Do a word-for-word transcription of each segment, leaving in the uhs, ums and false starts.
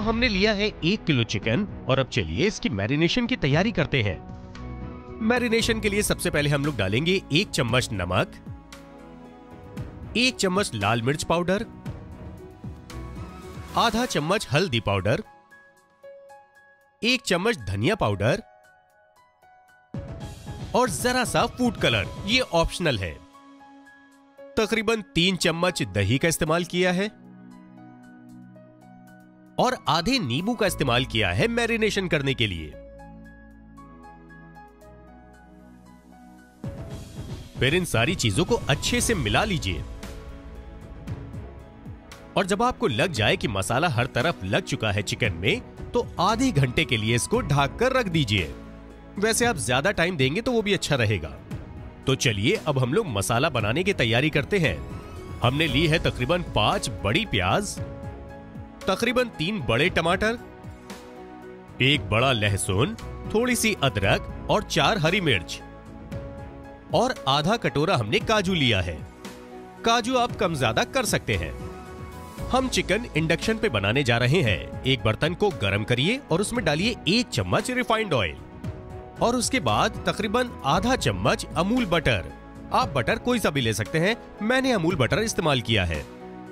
हमने लिया है एक किलो चिकन और अब चलिए इसकी मैरिनेशन की तैयारी करते हैं। मैरिनेशन के लिए सबसे पहले हम लोग डालेंगे एक चम्मच नमक, एक चम्मच लाल मिर्च पाउडर, आधा चम्मच हल्दी पाउडर, एक चम्मच धनिया पाउडर और जरा सा फूड कलर, ये ऑप्शनल है। तकरीबन तीन चम्मच दही का इस्तेमाल किया है और आधे नींबू का इस्तेमाल किया है मैरिनेशन करने के लिए। फिर इन सारी चीजों को अच्छे से मिला लीजिए और जब आपको लग जाए कि मसाला हर तरफ लग चुका है चिकन में, तो आधे घंटे के लिए इसको ढक कर रख दीजिए। वैसे आप ज्यादा टाइम देंगे तो वो भी अच्छा रहेगा। तो चलिए अब हम लोग मसाला बनाने की तैयारी करते हैं। हमने ली है तकरीबन पांच बड़ी प्याज, तकरीबन तीन बड़े टमाटर, एक बड़ा लहसुन, थोड़ी सी अदरक और चार हरी मिर्च और आधा कटोरा हमने काजू लिया है। काजू आप कम ज्यादा कर सकते हैं। हम चिकन इंडक्शन पे बनाने जा रहे हैं। एक बर्तन को गर्म करिए और उसमें डालिए एक चम्मच रिफाइंड ऑयल और उसके बाद तकरीबन आधा चम्मच अमूल बटर। आप बटर कोई सा भी ले सकते हैं, मैंने अमूल बटर इस्तेमाल किया है।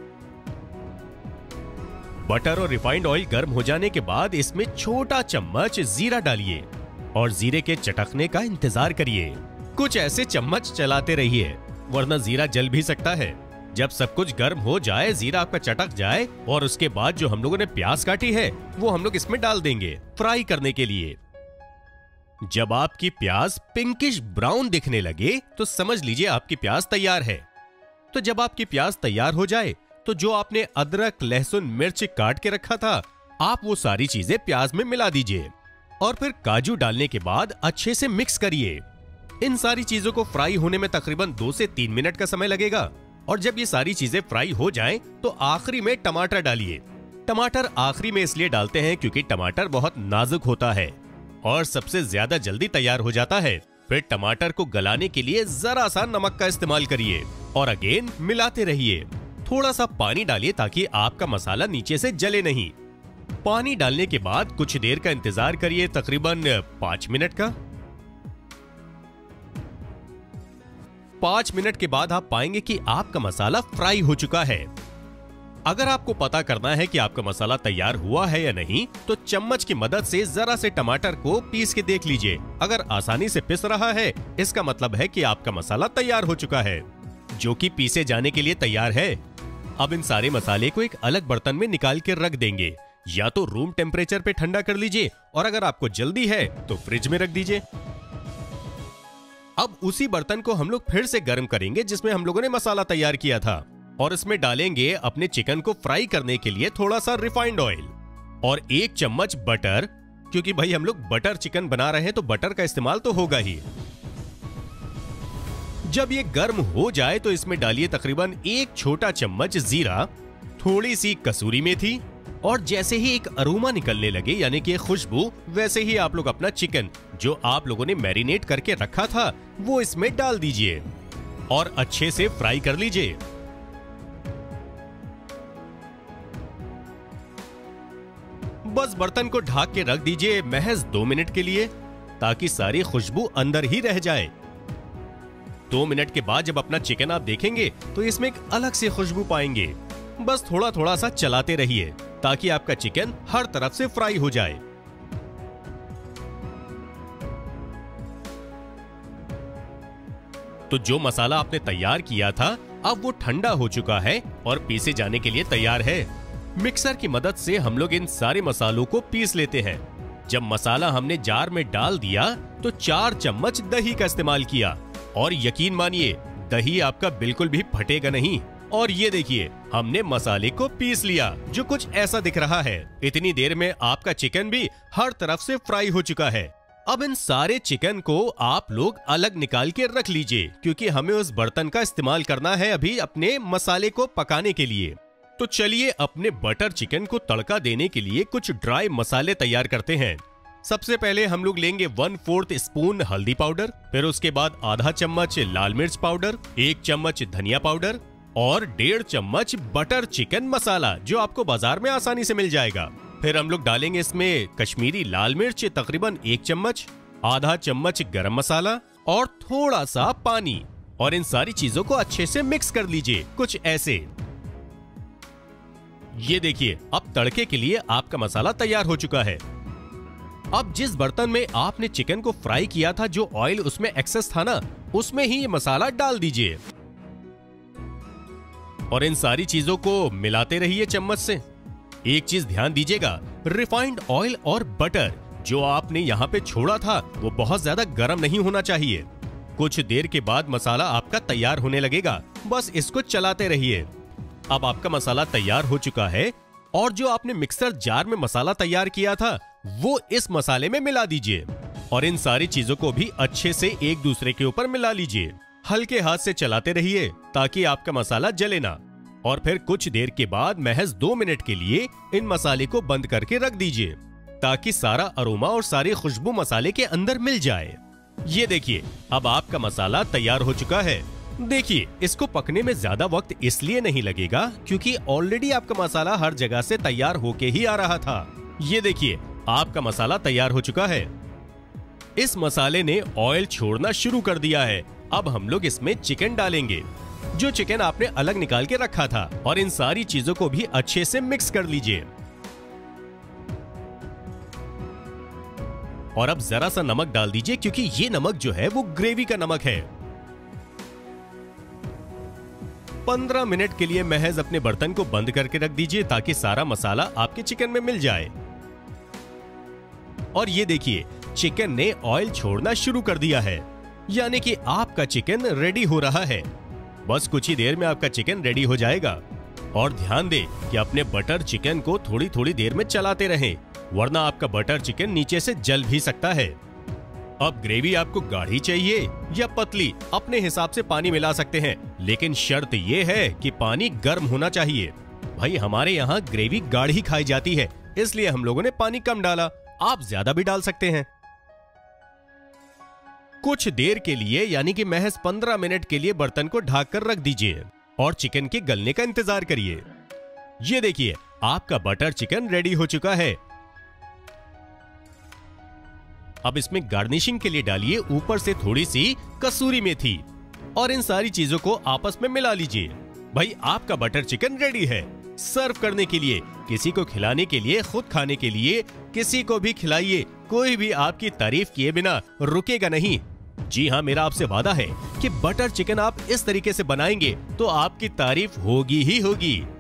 बटर और रिफाइंड ऑयल गर्म हो जाने के बाद इसमें छोटा चम्मच जीरा डालिए और जीरे के चटकने का इंतजार करिए। कुछ ऐसे चम्मच चलाते रहिए वरना जीरा जल भी सकता है। जब सब कुछ गर्म हो जाए, जीरा आपका चटक जाए और उसके बाद जो हम लोगों ने प्याज काटी है वो हम लोग इसमें डाल देंगे फ्राई करने के लिए। जब आपकी प्याज पिंकिश ब्राउन दिखने लगे तो समझ लीजिए आपकी प्याज तैयार है। तो जब आपकी प्याज तैयार हो जाए तो जो आपने अदरक, लहसुन, मिर्च काट के रखा था, आप वो सारी चीजें प्याज में मिला दीजिए और फिर काजू डालने के बाद अच्छे से मिक्स करिए। इन सारी चीजों को फ्राई होने में तकरीबन दो से तीन मिनट का समय लगेगा और जब ये सारी चीजें फ्राई हो जाएं, तो आखिरी में टमाटर डालिए। टमाटर आखिरी में इसलिए डालते हैं क्योंकि टमाटर बहुत नाजुक होता है और सबसे ज्यादा जल्दी तैयार हो जाता है। फिर टमाटर को गलाने के लिए जरा सा नमक का इस्तेमाल करिए और अगेन मिलाते रहिए। थोड़ा सा पानी डालिए ताकि आपका मसाला नीचे से जले नहीं। पानी डालने के बाद कुछ देर का इंतजार करिए, तकरीबन पांच मिनट का। पांच मिनट के बाद आप पाएंगे कि आपका मसाला फ्राई हो चुका है। अगर आपको पता करना है कि आपका मसाला तैयार हुआ है या नहीं, तो चम्मच की मदद से जरा से टमाटर को पीस के देख लीजिए। अगर आसानी से पिस रहा है, इसका मतलब है कि आपका मसाला तैयार हो चुका है, जो कि पीसे जाने के लिए तैयार है। अब इन सारे मसाले को एक अलग बर्तन में निकाल के रख देंगे। या तो रूम टेम्परेचर पे ठंडा कर लीजिए और अगर आपको जल्दी है तो फ्रिज में रख दीजिए। अब उसी बर्तन को हम लोग फिर से गर्म करेंगे जिसमें हम लोगों ने मसाला तैयार किया था और इसमें डालेंगे अपने चिकन को फ्राई करने के लिए थोड़ा सा रिफाइंड ऑयल और एक चम्मच बटर, क्योंकि भाई हम लोग बटर चिकन बना रहे हैं तो बटर का इस्तेमाल तो होगा ही। जब ये गर्म हो जाए तो इसमें डालिए तकरीबन एक छोटा चम्मच जीरा, थोड़ी सी कसूरी मेथी और जैसे ही एक अरोमा निकलने लगे यानी कि खुशबू, वैसे ही आप लोग अपना चिकन जो आप लोगों ने मैरिनेट करके रखा था वो इसमें डाल दीजिए और अच्छे से फ्राई कर लीजिए। बस बर्तन को ढक के रख दीजिए महज दो मिनट के लिए ताकि सारी खुशबू अंदर ही रह जाए। दो मिनट के बाद जब अपना चिकन आप देखेंगे तो इसमें एक अलग से खुशबू पाएंगे। बस थोड़ा थोड़ा सा चलाते रहिए ताकि आपका चिकन हर तरफ से फ्राई हो जाए। तो जो मसाला आपने तैयार किया था अब वो ठंडा हो चुका है और पीसे जाने के लिए तैयार है। मिक्सर की मदद से हम लोग इन सारे मसालों को पीस लेते हैं। जब मसाला हमने जार में डाल दिया तो चार चम्मच दही का इस्तेमाल किया और यकीन मानिए दही आपका बिल्कुल भी फटेगा नहीं। और ये देखिए हमने मसाले को पीस लिया जो कुछ ऐसा दिख रहा है। इतनी देर में आपका चिकन भी हर तरफ से फ्राई हो चुका है। अब इन सारे चिकन को आप लोग अलग निकाल के रख लीजिए क्योंकि हमें उस बर्तन का इस्तेमाल करना है अभी अपने मसाले को पकाने के लिए। तो चलिए अपने बटर चिकन को तड़का देने के लिए कुछ ड्राई मसाले तैयार करते हैं। सबसे पहले हम लोग लेंगे वन फोर्थ स्पून हल्दी पाउडर, फिर उसके बाद आधा चम्मच लाल मिर्च पाउडर, एक चम्मच धनिया पाउडर और डेढ़ चम्मच बटर चिकन मसाला जो आपको बाजार में आसानी से मिल जाएगा। फिर हम लोग डालेंगे इसमें कश्मीरी लाल मिर्च तकरीबन एक चम्मच, आधा चम्मच गरम मसाला और थोड़ा सा पानी, और इन सारी चीजों को अच्छे से मिक्स कर लीजिए कुछ ऐसे। ये देखिए, अब तड़के के लिए आपका मसाला तैयार हो चुका है। अब जिस बर्तन में आपने चिकन को फ्राई किया था, जो ऑयल उसमें एक्सेस था ना, उसमें ही ये मसाला डाल दीजिए और इन सारी चीजों को मिलाते रहिए चम्मच से। एक चीज ध्यान दीजिएगा, रिफाइंड ऑयल और बटर जो आपने यहाँ पे छोड़ा था वो बहुत ज्यादा गर्म नहीं होना चाहिए। कुछ देर के बाद मसाला आपका तैयार होने लगेगा, बस इसको चलाते रहिए। अब आपका मसाला तैयार हो चुका है और जो आपने मिक्सर जार में मसाला तैयार किया था वो इस मसाले में मिला दीजिए और इन सारी चीजों को भी अच्छे से एक दूसरे के ऊपर मिला लीजिए। हल्के हाथ से चलाते रहिए ताकि आपका मसाला जले ना, और फिर कुछ देर के बाद महज दो मिनट के लिए इन मसाले को बंद करके रख दीजिए ताकि सारा अरोमा और सारी खुशबू मसाले के अंदर मिल जाए। ये देखिए, अब आपका मसाला तैयार हो चुका है। देखिए, इसको पकने में ज्यादा वक्त इसलिए नहीं लगेगा क्योंकि ऑलरेडी आपका मसाला हर जगह से तैयार होके ही आ रहा था। ये देखिए, आपका मसाला तैयार हो चुका है। इस मसाले ने ऑयल छोड़ना शुरू कर दिया है। अब हम लोग इसमें चिकन डालेंगे, जो चिकन आपने अलग निकाल के रखा था, और इन सारी चीजों को भी अच्छे से मिक्स कर लीजिए। और अब जरा सा नमक डाल दीजिए क्योंकि ये नमक जो है वो ग्रेवी का नमक है। पंद्रह मिनट के लिए महज अपने बर्तन को बंद करके रख दीजिए ताकि सारा मसाला आपके चिकन में मिल जाए। और ये देखिए, चिकन ने ऑयल छोड़ना शुरू कर दिया है, यानी कि आपका चिकन रेडी हो रहा है। बस कुछ ही देर में आपका चिकन रेडी हो जाएगा। और ध्यान दें कि अपने बटर चिकन को थोड़ी थोड़ी देर में चलाते रहें, वरना आपका बटर चिकन नीचे से जल भी सकता है। अब ग्रेवी आपको गाढ़ी चाहिए या पतली, अपने हिसाब से पानी मिला सकते हैं, लेकिन शर्त यह है कि पानी गर्म होना चाहिए। भाई, हमारे यहाँ ग्रेवी गाढ़ी खाई जाती है, इसलिए हम लोगों ने पानी कम डाला। आप ज्यादा भी डाल सकते हैं। कुछ देर के लिए, यानी कि महज पंद्रह मिनट के लिए बर्तन को ढक कर रख दीजिए और चिकन के गलने का इंतजार करिए। ये देखिए, आपका बटर चिकन रेडी हो चुका है। अब इसमें गार्निशिंग के लिए डालिए ऊपर से थोड़ी सी कसूरी मेथी और इन सारी चीजों को आपस में मिला लीजिए। भाई, आपका बटर चिकन रेडी है सर्व करने के लिए, किसी को खिलाने के लिए, खुद खाने के लिए, किसी को भी खिलाइए। कोई भी आपकी तारीफ किए बिना रुकेगा नहीं। जी हाँ, मेरा आपसे वादा है कि बटर चिकन आप इस तरीके से बनाएंगे तो आपकी तारीफ होगी ही होगी।